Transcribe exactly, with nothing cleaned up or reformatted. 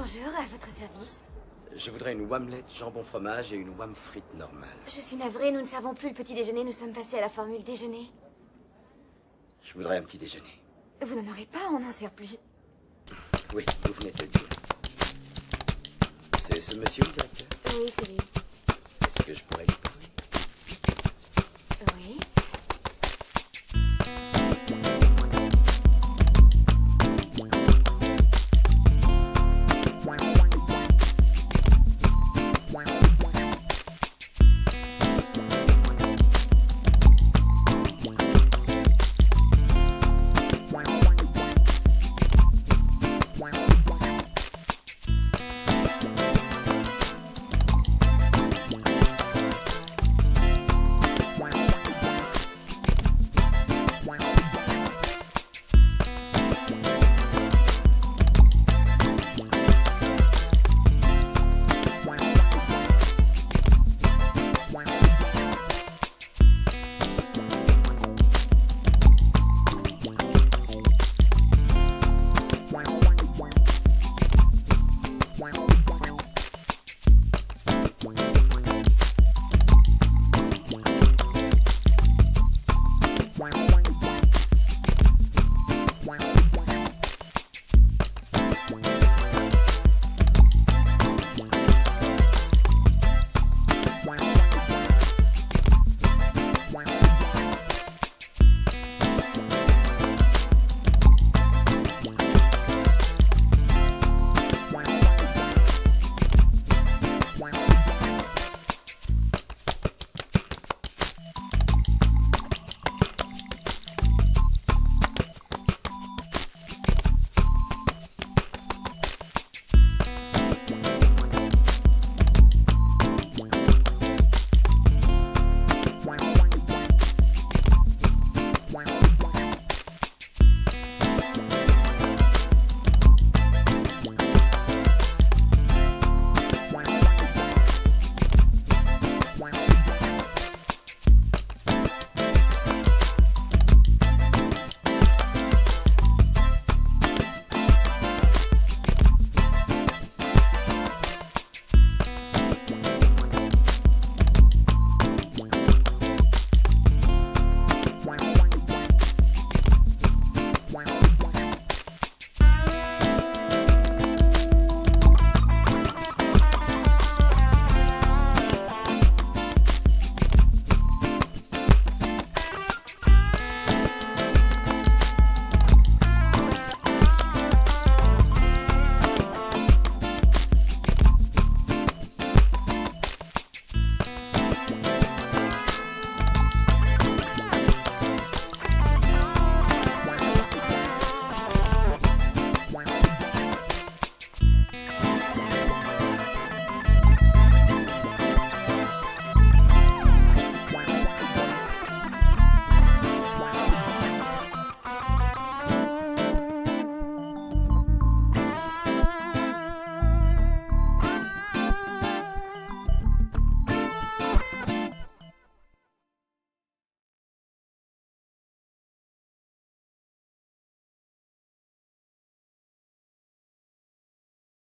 Bonjour, à votre service. Je voudrais une omelette jambon fromage et une wham frite normale. Je suis navrée, nous ne servons plus le petit déjeuner, nous sommes passés à la formule déjeuner. Je voudrais un petit déjeuner. Vous n'en aurez pas, on n'en sert plus. Oui, vous venez de le dire. C'est ce monsieur, le directeur? Oui, c'est lui.